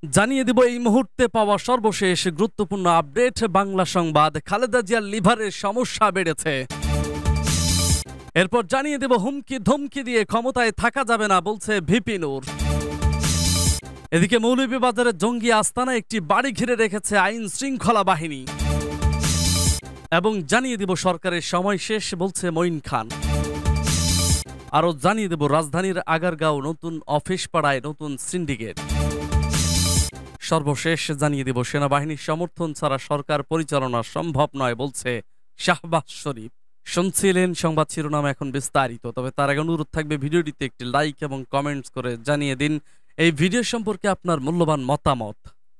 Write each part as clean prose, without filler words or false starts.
জানিয়ে দিব এই মুহূর্তে পাওয়া সর্বশেষ গুরুত্বপূর্ণ আপডেট বাংলা সংবাদ। খালেদা জিয়ার লিভারের সমস্যা বেড়েছে। এরপর জানিয়ে দেব হুমকি ধমকি দিয়ে ক্ষমতায় থাকা যাবে না বলছে ভিপি নূর। এদিকে মৌলভীবাজারের জঙ্গি আস্তানা একটি বাড়ি ঘিরে রেখেছে আইন শৃঙ্খলা বাহিনী। এবং জানিয়ে দিব সরকারের সময় শেষ বলছে মঈন খান। আরো জানিয়ে দেব রাজধানীর আগারগাঁও নতুন অফিস পাড়ায় নতুন সিন্ডিকেট। সর্বশেষ জানিয়ে দেব সেনাবাহিনীর সমর্থন ছাড়া সরকার পরিচালনা সম্ভব নয় বলছে শাহবাজ শরীফ। শুনছিলেন সংবাদ শিরোনাম, এখন বিস্তারিত। তবে তার আগে অনুরোধ থাকবে ভিডিওটিতে একটি লাইক এবং কমেন্টস করে জানিয়ে দিন এই ভিডিও সম্পর্কে আপনার মূল্যবান মতামত।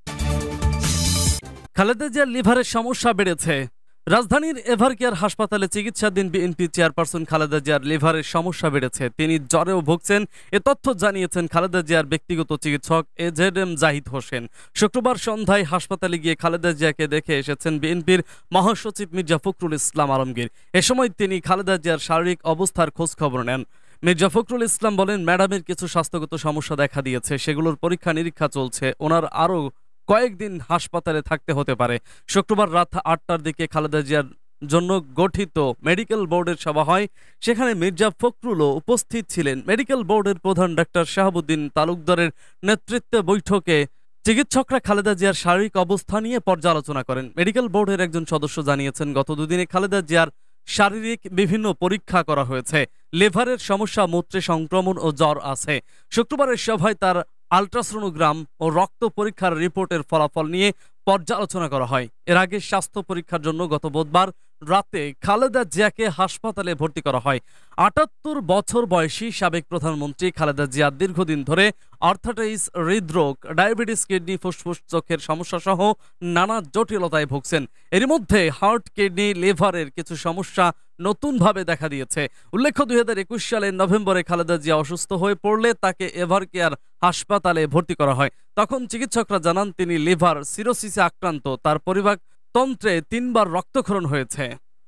খালেদা জিয়ার লিভারের সমস্যা বেড়েছে। রাজধানীর এভারকেয়ার হাসপাতালে চিকিৎসাধীন বিএনপি চেয়ারপারসন খালেদা জিয়ার লিভারের সমস্যা বেড়েছে। তিনি জ্বরেও ভুগছেন। এ তথ্য জানিয়েছেন খালেদা জিয়ার ব্যক্তিগত চিকিৎসক এজেডএম জাহিদ হোসেন। শুক্রবার সন্ধ্যায় হাসপাতালে গিয়ে খালেদা জিয়াকে দেখে এসেছেন বিএনপির মহাসচিব মির্জা ফখরুল ইসলাম আলমগীর। এ সময় তিনি খালেদা জিয়ার শারীরিক অবস্থার খোঁজ খবর নেন। মির্জা ফখরুল ইসলাম বলেন, ম্যাডামের কিছু স্বাস্থ্যগত সমস্যা দেখা দিয়েছে, সেগুলোর পরীক্ষা নিরীক্ষা চলছে, ওনার আরও কয়েকদিন হাসপাতালে থাকতে হতে পারে। শুক্রবার রাত ৮টার দিকে খালেদা জিয়ার জন্য গঠিত মেডিকেল বোর্ডের সভা হয়। সেখানে মির্জা ফখরুলও উপস্থিত ছিলেন। মেডিকেল বোর্ডের প্রধান ডাক্তার শাহাবুদ্দিন তালুকদারের নেতৃত্বে বৈঠকে চিকিৎসকরা খালেদা জিয়ার শারীরিক অবস্থা নিয়ে পর্যালোচনা করেন। মেডিকেল বোর্ডের একজন সদস্য জানিয়েছেন, গত দুদিনে খালেদা জিয়ার শারীরিক বিভিন্ন পরীক্ষা করা হয়েছে। লিভারের সমস্যা, মূত্রে সংক্রমণ ও জ্বর আছে। শুক্রবারের সভায় তার আল্ট্রাসোনোগ্রাম ও রক্ত পরীক্ষার রিপোর্টের ফলাফল নিয়ে পর্যালোচনা করা হয়। এর আগে স্বাস্থ্য পরীক্ষার জন্য গত বুধবার রাতে খালেদা জিয়াকে হাসপাতালে ভর্তি করা হয়। ৭৮ বছর বয়সী সাবেক প্রধানমন্ত্রী খালেদা জিয়া দীর্ঘদিন ধরে আর্থাইটিস, হৃদরোগ, ডায়াবেটিস, কিডনি, ফুসফুস, চোখের সমস্যা সহ নানা জটিলতায় ভুগছেন। এর মধ্যে হার্ট, কিডনি, লিভারের কিছু সমস্যা নতুনভাবে দেখা দিয়েছে। উল্লেখ্য, ২০২১ সালের নভেম্বরে খালেদা জিয়া অসুস্থ হয়ে পড়লে তাকে এভারকেয়ার হাসপাতালে ভর্তি করা হয়। তখন চিকিৎসকরা জানান তিনি লিভার সিরোসিসে আক্রান্ত। তার পরিপাক তন্ত্রে ৩ বার রক্তক্ষরণ হয়েছে।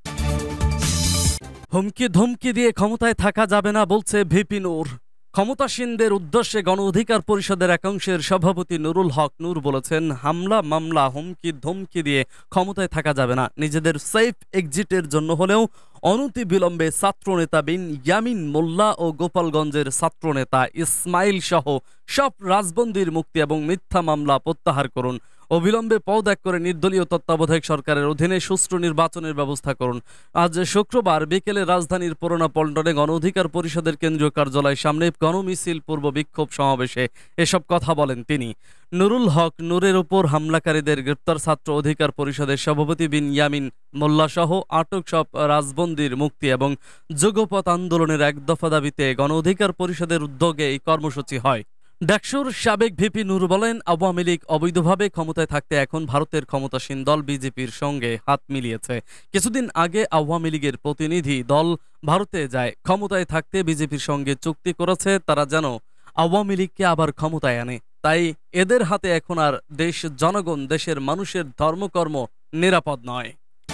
হুমকি ধমকি দিয়ে ক্ষমতায় থাকা যাবে না বলছে ভিপি নূর। ক্ষমতাসীনদের উদ্দেশ্যে গণ অধিকার পরিষদের একাংশের সভাপতি নুরুল হক নূর বলেছেন, হামলা, মামলা, হুমকি ধমকি দিয়ে ক্ষমতায় থাকা যাবে না। নিজেদের সেফ এক্সিটের জন্য হলেও অনতি বিলম্বে ছাত্রনেতা বিন ইয়ামিন মোল্লা ও গোপালগঞ্জের ছাত্রনেতা ইসমাইল সহ সব রাজবন্দীর মুক্তি এবং মিথ্যা মামলা প্রত্যাহার করুন। অবিলম্বে পদত্যাগ করে নির্দলীয় তত্ত্বাবধায়ক সরকারের অধীনে সুষ্ঠু নির্বাচনের ব্যবস্থা করুন। আজ শুক্রবার বিকেলে রাজধানীর পুরোনো পল্টনে গণ অধিকার পরিষদের কেন্দ্রীয় কার্যালয়ের সামনে গণমিছিল পূর্ব বিক্ষোভ সমাবেশে এসব কথা বলেন তিনি। নুরুল হক নূরের উপর হামলাকারীদের গ্রেপ্তার, ছাত্র অধিকার পরিষদের সভাপতি বিন ইয়ামিন মোল্লা সহ আটক সব রাজবন্দীর মুক্তি এবং যুগপৎ আন্দোলনের এক দফা দাবিতে গণ অধিকার পরিষদের উদ্যোগে এই কর্মসূচি হয়। ডাকসুর সাবেক ভিপি নূর বলেন, আওয়ামী লীগ অবৈধভাবে ক্ষমতায় থাকতে এখন ভারতের ক্ষমতাসীন দল বিজেপির সঙ্গে হাত মিলিয়েছে। কিছুদিন আগে আওয়ামী লীগের প্রতিনিধি দল ভারতে যায়। ক্ষমতায় থাকতে বিজেপির সঙ্গে চুক্তি করেছে তারা যেন আওয়ামী লীগকে আবার ক্ষমতায় আনে। তাই এদের হাতে এখন আর দেশ, জনগণ, দেশের মানুষের ধর্মকর্ম নিরাপদ নয়।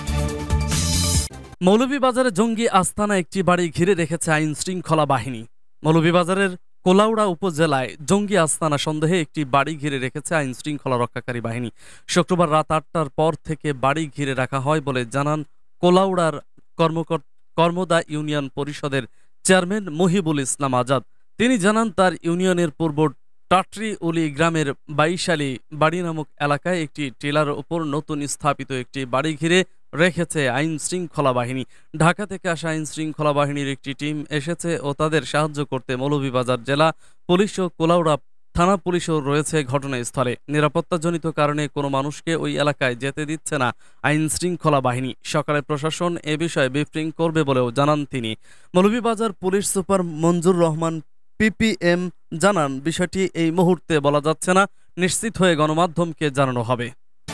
মৌলভীবাজারে জঙ্গি আস্তানা একটি বাড়ি ঘিরে রেখেছে আইন শৃঙ্খলা বাহিনী। মৌলভীবাজারের কোলাউড়া উপজেলায় জঙ্গি আস্তানা সন্দেহে একটি বাড়ি ঘিরে রেখেছে আইন শৃঙ্খলা রক্ষাকারী বাহিনী। শুক্রবার রাত ৮টার পর থেকে বাড়ি ঘিরে রাখা হয় বলে জানান কোলাউড়ার কর্মদা ইউনিয়ন পরিষদের চেয়ারম্যান মহিবুল ইসলাম আজাদ। তিনি জানান, তার ইউনিয়নের পূর্ব টাটরি উলি গ্রামের ২২ বাড়ি নামক এলাকায় একটি টিলার উপর নতুন স্থাপিত একটি বাড়ি ঘিরে রেখেছে আইন শৃঙ্খলা বাহিনী। ঢাকা থেকে আসা আইন শৃঙ্খলা বাহিনীর একটি টিম এসেছে ও তাদের সাহায্য করতে মৌলভীবাজার জেলা পুলিশ ও কোলাউড়া থানা পুলিশও রয়েছে ঘটনাস্থলে। নিরাপত্তাজনিত কারণে কোনো মানুষকে ওই এলাকায় যেতে দিচ্ছে না আইন শৃঙ্খলা বাহিনী। সকালে প্রশাসন এ বিষয়ে ব্রিফিং করবে বলেও জানান তিনি। Moulvibazar police super Manjur Rahman PPM জানান, বিষয়টি এই মুহূর্তে বলা যাচ্ছে না, নিশ্চিত হয়ে গণমাধ্যমকে জানানো হবে।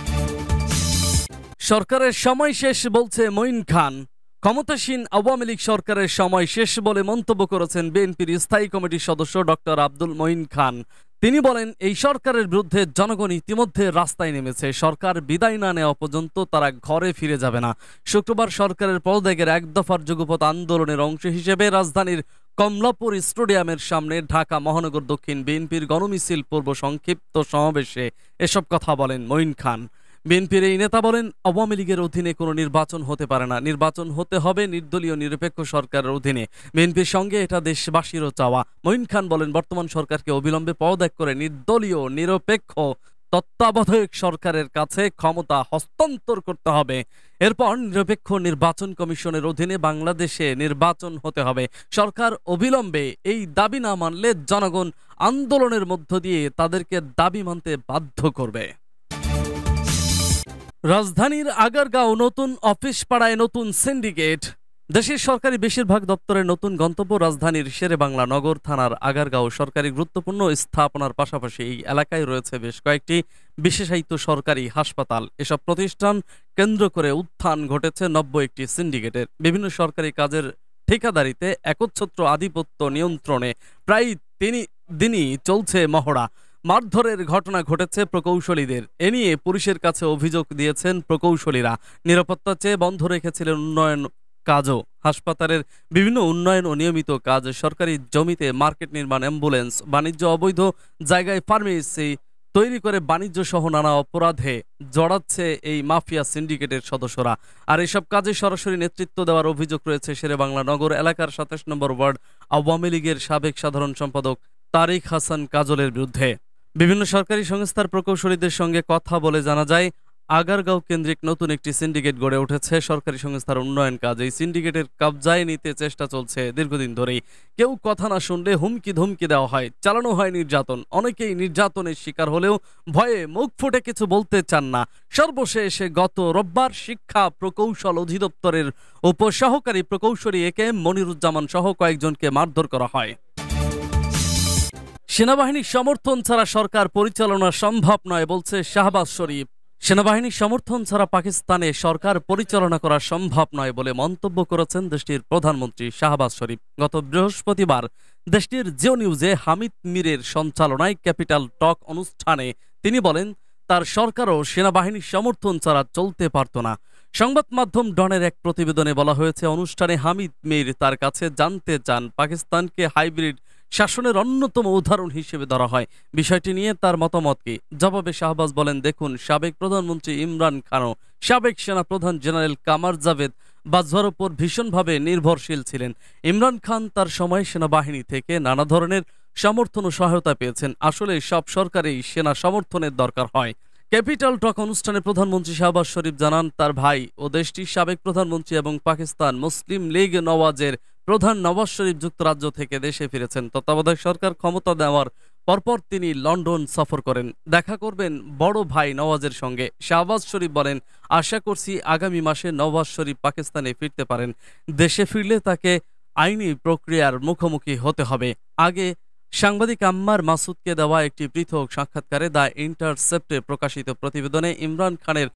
সরকারের সময় শেষ বলছে মঈন খান। ক্ষমতাসীন আওয়ামী লীগ সরকারের সময় শেষ বলে মন্তব্য করেছেন বিএনপির স্থায়ী কমিটির সদস্য ডক্টর আব্দুল মঈন খান। তিনি বলেন, এই সরকারের বিরুদ্ধে জনগণ ইতিমধ্যে রাস্তায় নেমেছে। সরকার বিদায় না নেওয়া পর্যন্ত তারা ঘরে ফিরে যাবে না। শুক্রবার সরকারের পদত্যাগের এক দফার যুগপৎ আন্দোলনের অংশ হিসেবে রাজধানীর কমলাপুর স্টেডিয়ামের সামনে ঢাকা মহানগর দক্ষিণ বিএনপির গণমিছিল পূর্ব সংক্ষিপ্ত সমাবেশে এসব কথা বলেন মঈন খান। বিএনপির এই নেতা বলেন, আওয়ামী লীগের অধীনে কোনো নির্বাচন হতে পারে না, নির্বাচন হতে হবে নির্দলীয় নিরপেক্ষ সরকারের অধীনে। বিএনপির সঙ্গে এটা দেশবাসীরও চাওয়া। মঈন খান বলেন, বর্তমান সরকারকে অবিলম্বে পদত্যাগ করে নির্দলীয় নিরপেক্ষ তত্ত্বাবধায়ক সরকারের কাছে ক্ষমতা হস্তান্তর করতে হবে। এরপর নিরপেক্ষ নির্বাচন কমিশনের অধীনে বাংলাদেশে নির্বাচন হতে হবে। সরকার অবিলম্বে এই দাবি না মানলে জনগণ আন্দোলনের মধ্য দিয়ে তাদেরকে দাবি মানতে বাধ্য করবে। রাজধানীর আগারগাঁও নতুন অফিস পাড়ায় নতুন সিন্ডিকেট। দেশের সরকারি বেশিরভাগ দপ্তরের নতুন গন্তব্য রাজধানীর শেরেবাংলা নগর থানার আগারগাঁও। সরকারি গুরুত্বপূর্ণ স্থাপনার পাশাপাশি এই এলাকায় রয়েছে বেশ কয়েকটি বিশেষায়িত সরকারি হাসপাতাল। এসব প্রতিষ্ঠান কেন্দ্র করে উত্থান ঘটেছে 91টি সিন্ডিকেটের। বিভিন্ন সরকারি কাজের ঠিকাদারিতে একচ্ছত্র আধিপত্য নিয়ন্ত্রণে প্রায় দিনই চলছে মহড়া। মারধরের ঘটনা ঘটেছে প্রকৌশলীদের। এ নিয়ে পুলিশের কাছে অভিযোগ দিয়েছেন প্রকৌশলীরা। নিরাপত্তা চেয়ে বন্ধ রেখেছিলেন উন্নয়ন কাজও। হাসপাতালের বিভিন্ন উন্নয়ন ও নিয়মিত কাজ, সরকারি জমিতে মার্কেট নির্মাণ, অ্যাম্বুলেন্স বাণিজ্য, অবৈধ জায়গায় ফার্মেসি তৈরি করে বাণিজ্য সহ নানা অপরাধে জড়াচ্ছে এই মাফিয়া সিন্ডিকেটের সদস্যরা। আর এসব কাজে সরাসরি নেতৃত্ব দেওয়ার অভিযোগ রয়েছে শেরেবাংলা নগর এলাকার 27 নম্বর ওয়ার্ড আওয়ামী লীগের সাবেক সাধারণ সম্পাদক তারিক হাসান কাজলের বিরুদ্ধে। বিভিন্ন সরকারি সংস্থার প্রকৌশলীদের সঙ্গে কথা বলে জানা যায়, আগারগাঁও কেন্দ্রিক নতুন একটি সিন্ডিকেট গড়ে উঠেছে সরকারি সংস্থার উন্নয়ন কাজ। এই সিন্ডিকেটের কবজায় নিতে চেষ্টা চলছে দীর্ঘদিন ধরেই। কেউ কথা না শুনলে হুমকি ধমকি দেওয়া হয়, চালানো হয় নির্যাতন। অনেকেই নির্যাতনের শিকার হলেও ভয়ে মুখ ফুটে কিছু বলতে চান না। সর্বশেষে গত রোববার শিক্ষা প্রকৌশল অধিদপ্তরের উপসহকারী প্রকৌশলী একেএম মনিরুজ্জামান সহ কয়েকজনকে মারধর করা হয়। সেনাবাহিনীর সমর্থন ছাড়া সরকার পরিচালনা সম্ভব নয় বলছে শাহবাজ শরীফ। সেনাবাহিনীর সমর্থন ছাড়া পাকিস্তানে সরকার পরিচালনা করা সম্ভব নয় বলে মন্তব্য করেছেন দেশটির প্রধানমন্ত্রী শাহবাজ শরীফ। গত বৃহস্পতিবার দেশটির জিও নিউজে হামিদ মীরের সঞ্চালনায় ক্যাপিটাল টক অনুষ্ঠানে তিনি বলেন, তার সরকারও সেনাবাহিনীর সমর্থন ছাড়া চলতে পারত না। সংবাদ মাধ্যম ডনের এক প্রতিবেদনে বলা হয়েছে, অনুষ্ঠানে হামিদ মীর তার কাছে জানতে চান পাকিস্তানকে হাইব্রিড শাসনের অন্যতম উদাহরণ হিসেবে ধরা হয়। বিষয়টি নিয়ে তার মতামত কি? জবাবে শাহবাজ বলেন, দেখুন, সাবেক প্রধানমন্ত্রী ইমরান খানও সাবেক সেনা প্রধান জেনারেল কামার জাভেদ বাজওয়ার উপর ভীষণভাবে নির্ভরশীল ছিলেন। ইমরান খান তার সময় সেনাবাহিনী থেকে নানা ধরনের সমর্থন ও সহায়তা পেয়েছেন। আসলে সব সরকারেই সেনা সমর্থনের দরকার হয়। ক্যাপিটাল টক অনুষ্ঠানে প্রধানমন্ত্রী শাহবাজ শরীফ জানান, তার ভাই ও দেশটির সাবেক প্রধানমন্ত্রী এবং পাকিস্তান মুসলিম লীগ নওয়াজের প্রধান নওয়াজ শরীফ যুক্তরাজ্য থেকে দেশে ফিরেছেন। তত্ত্বাবধায়ক সরকার ক্ষমতা দেওয়ার পরপর তিনি লন্ডন সফর করেন, দেখা করবেন বড় ভাই নওয়াজের সঙ্গে। শাহবাজ শরীফ বলেন, আশা করছি আগামী মাসে নওয়াজ শরীফ পাকিস্তানে ফিরতে পারেন। দেশে ফিরলে তাকে আইনি প্রক্রিয়ার মুখোমুখি হতে হবে। আগে সাংবাদিক আম্মার মাসুদকে দেওয়া একটি পৃথক সাক্ষাৎকারে দ্য ইন্টারসেপ্টে প্রকাশিত প্রতিবেদনে ইমরান খানের